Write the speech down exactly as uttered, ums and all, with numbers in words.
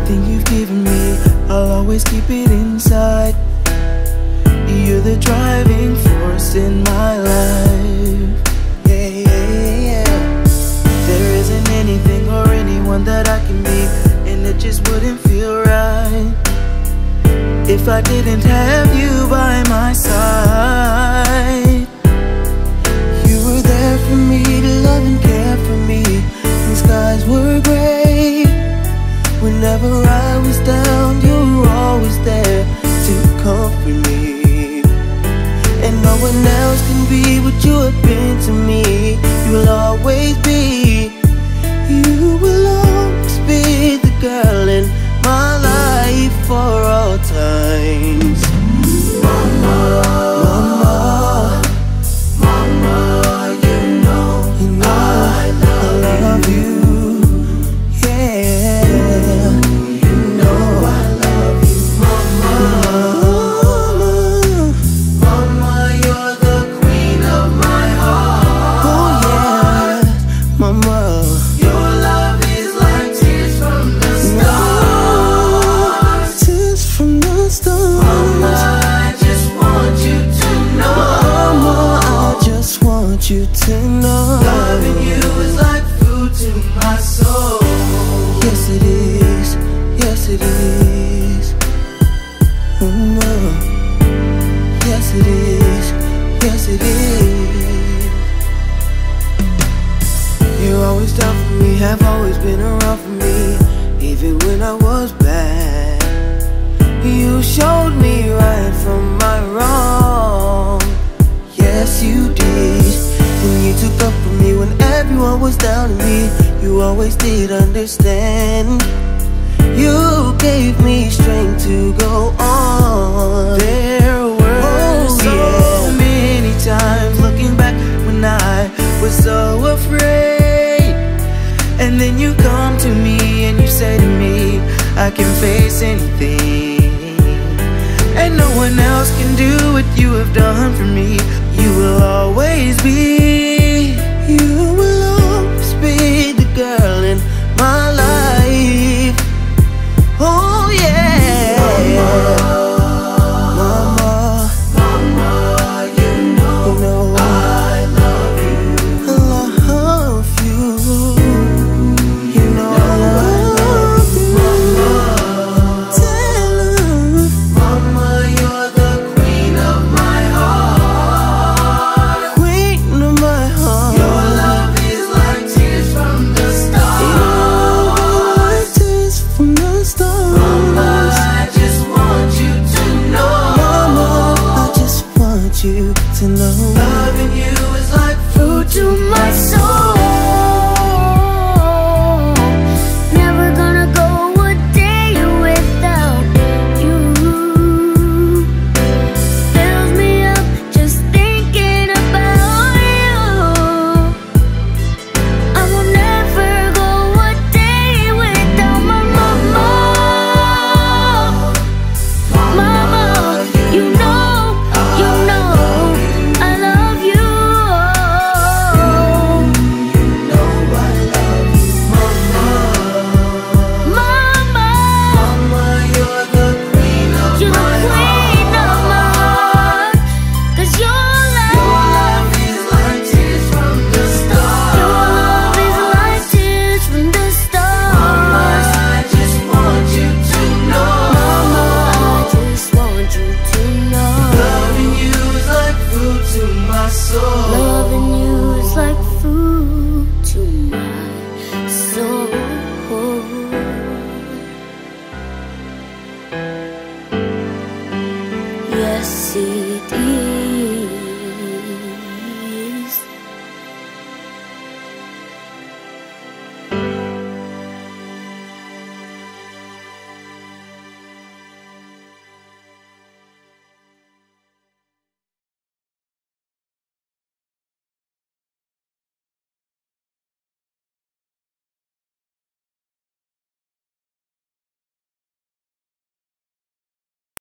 Everything you've given me, I'll always keep it inside. You're the driving force in my life. Yeah, yeah, yeah. There isn't anything or anyone that I can be, and it just wouldn't feel right if I didn't have you by my side. You were there for me to love and care for me. The skies were gray. Whenever I was down, you were always there to comfort me. And no one else can be what you have been to me. You will always be, you will always be the girl in my life for all times. Mama, mama, mama, you know, you know I love, I love you. You to know, loving you is like food to my soul. Yes it is, yes it is. Mm, oh. Yes it is, yes it is. You're always down for me, have always been around for me, even when I was bad. You showed me right from my wrong. Yes you did. And you took up for me when everyone was down on me. You always did understand. You gave me strength to go on. There were oh, so yeah. many times looking back when I was so afraid, and then you come to me and you say to me, I can face anything, and no one else can do what you have done for me. You will always be, you will always be the girl in my life. Oh yeah. Mama, mama, mama, you know, you know I love you. I love you. You know I love you. Mama, tell her, mama, you're the queen of my heart. You to know, loving you is like food to my soul. Never gonna go a day without you. Fills me up just thinking about you. I will never go a day without my mama. Mama, you know, you know loving you is like food to my soul. Yes it is.